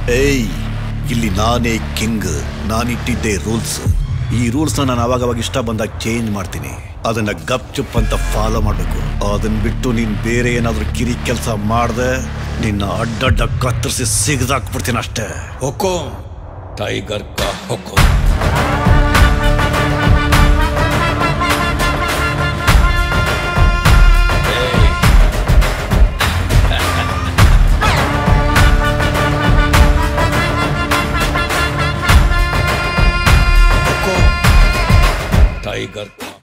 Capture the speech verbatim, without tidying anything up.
ಏಯ್, ಇಲ್ಲಿ ನಾನೇ ಕಿಂಗ್. ನಾನಿಟ್ಟಿದ್ದೆ ರೂಲ್ಸ್. ಈ ರೂಲ್ಸ್ನ ನಾನು ಅವಾಗವಾಗ ಇಷ್ಟ ಬಂದಾಗ ಚೇಂಜ್ ಮಾಡ್ತೀನಿ. ಅದನ್ನ ಗಪ್ ಚುಪ್ ಅಂತ ಫಾಲೋ ಮಾಡಬೇಕು. ಅದನ್ನ ಬಿಟ್ಟು ನೀನ್ ಬೇರೆ ಏನಾದ್ರೂ ಕಿರಿ ಕೆಲಸ ಮಾಡ್ದೆ ನಿನ್ನ ಅಡ್ಡಡ್ಡ ಕತ್ತರಿಸಿ ಸಿಗದಾಕ್ಬಿಡ್ತೀನಿ ಅಷ್ಟೇ. ಹುಕುಂ ಟೈಗರ್ ಕಾ ಹುಕುಂ.